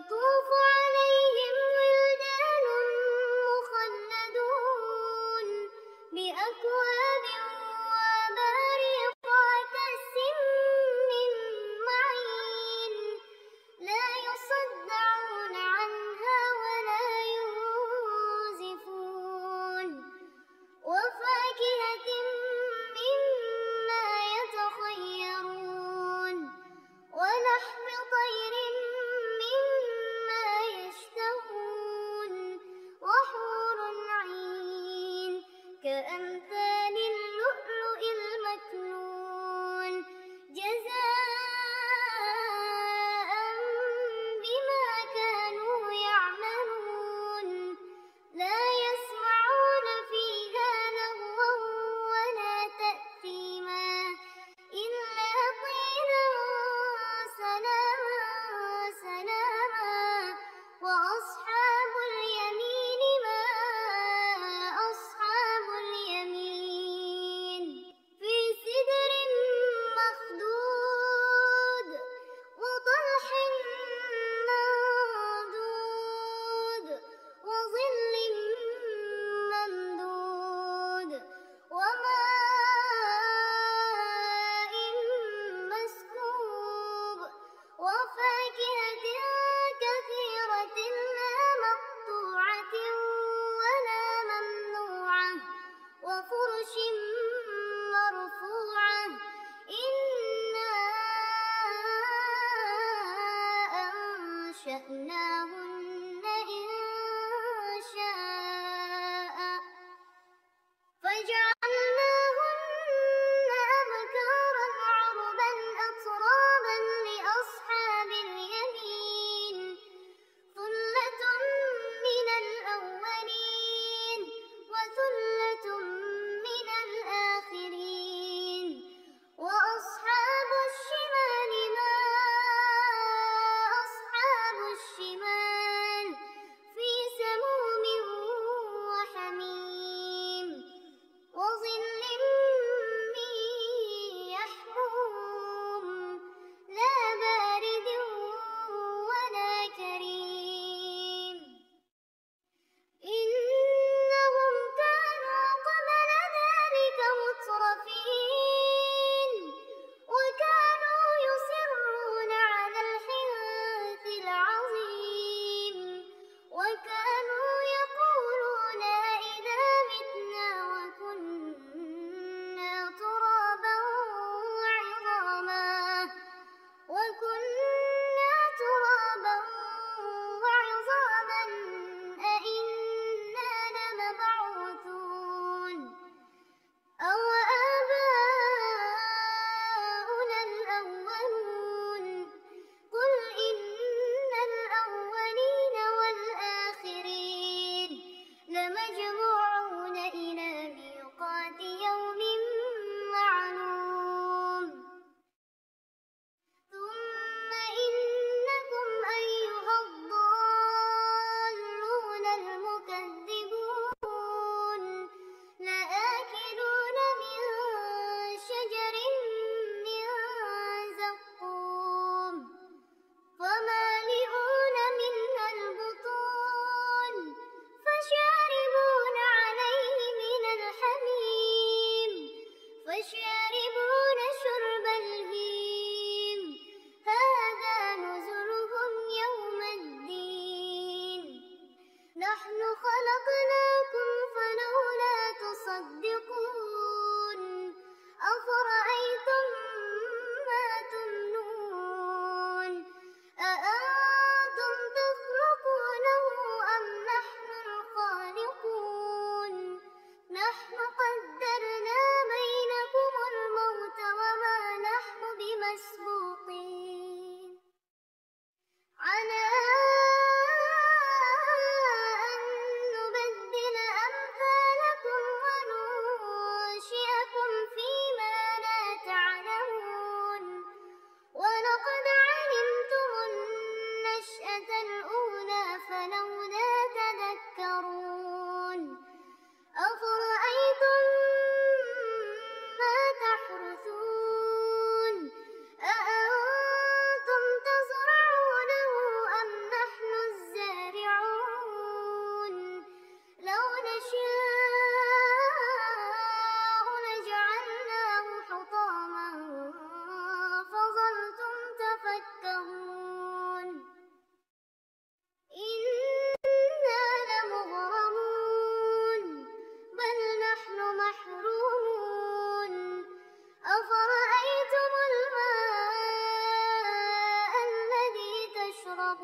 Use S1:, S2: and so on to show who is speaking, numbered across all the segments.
S1: يطوف عليهم ولدان مخلدون بأكواب وأباريق وكأس من معين لا يصدعون عنها ولا ينزفون وفاكهة مما يتخيرون ولحم طير مما يشتهون وحور عين كأمثال اللؤلؤ المكنون جزاء بما كانوا يعملون لا يسمعون فيها لغوا ولا تأثيما إلا قيلا سلاما سلاما وأصحاب اليمين ما أصحاب اليمين في سدر مخضود وطلح منضود وظل ممدود وماء مسكوب وفاكهة كثيرة لا مقطوعة ولا ممنوعة وفرش مرفوعة إنا أنشأناهن إنشاء فجعلناهن أبكارا عربا أترابا لأصحاب اليمين ثلة من الأولين وثلة من الآخرين وأصحاب الشمال ما أصحاب الشمال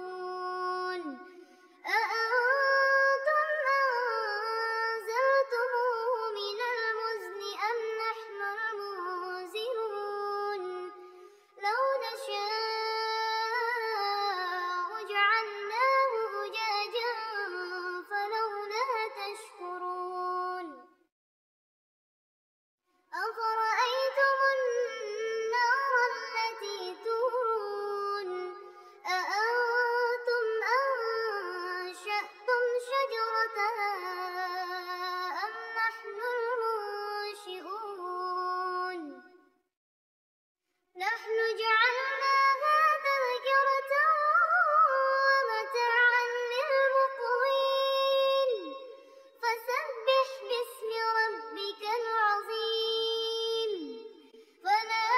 S1: أأنتم أنزلتموه من المزن أم نحن المنزلون لو نشاء جعلناه أجاجا فلولا تشكرون أفرأيتم النار التي تورون أأنتم أنشأتم شجرتها أم نحن المنشئون نحن جعلناها تذكرة ومتاعا للمقوين فسبح باسم ربك العظيم فلا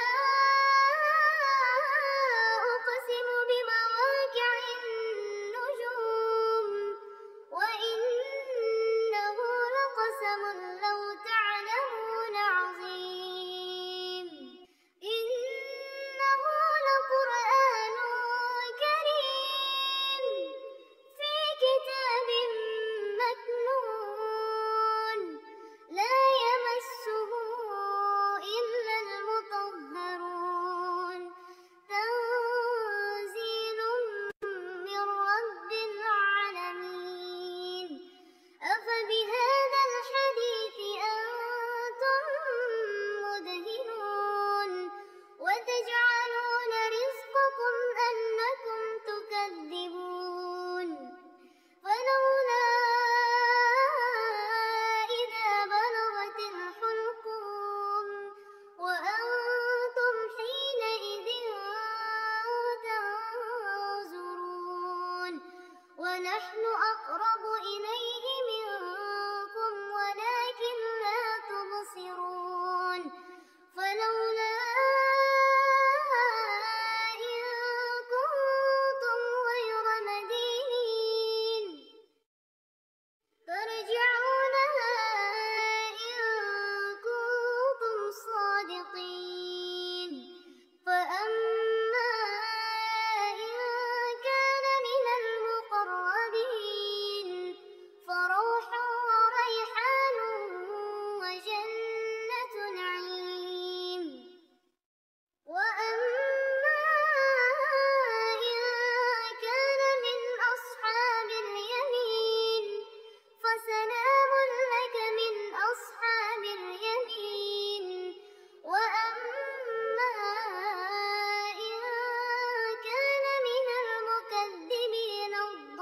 S1: أقسم بمواقع النجوم وإنه لقسم لو تعلمون عظيم إنه لقرآن كريم في كتاب مكنون لا يمسه إلا المطهرون تنزيل من رب العالمين أفبهذا الحديث أنتم مدهنون وتجعلون رزقكم أنكم تكذبون فلولا إذا بلغت الحلقوم وأنتم حينئذ تنظرون ونحن أقرب إليه منكم ولكن لا تبصرون فلولا إن كنتم غير مدينين ترجعونها إن كنتم صادقين فأما إن كان من المقربين فروح وريحان وجنة نعيم وأما إن كان من أصحاب اليمين فسلام لك من أصحاب اليمين وأما إن كان من المكذبين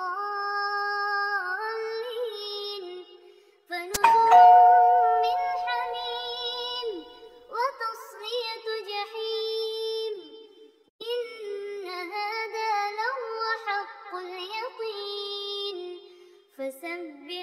S1: الضالين فنزل من حميم وتصلية جحيم إن هذا لهو حق اليقين فسبح